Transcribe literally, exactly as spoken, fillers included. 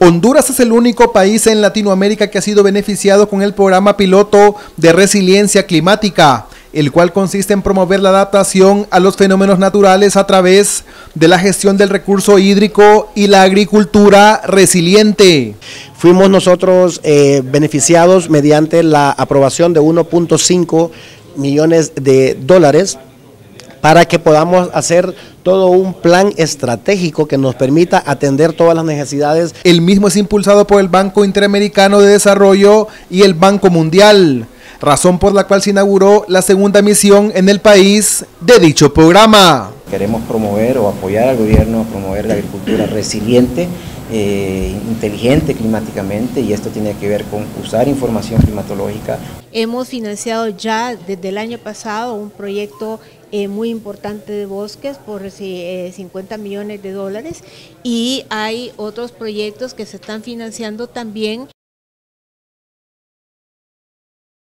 Honduras es el único país en Latinoamérica que ha sido beneficiado con el programa piloto de resiliencia climática, el cual consiste en promover la adaptación a los fenómenos naturales a través de la gestión del recurso hídrico y la agricultura resiliente. Fuimos nosotros eh, beneficiados mediante la aprobación de uno punto cinco millones de dólares para que podamos hacer todo un plan estratégico que nos permita atender todas las necesidades. El mismo es impulsado por el Banco Interamericano de Desarrollo y el Banco Mundial, razón por la cual se inauguró la segunda misión en el país de dicho programa. Queremos promover o apoyar al gobierno a promover la agricultura resiliente, eh, inteligente climáticamente, y esto tiene que ver con usar información climatológica. Hemos financiado ya desde el año pasado un proyecto eh, muy importante de bosques por eh, cincuenta millones de dólares, y hay otros proyectos que se están financiando también.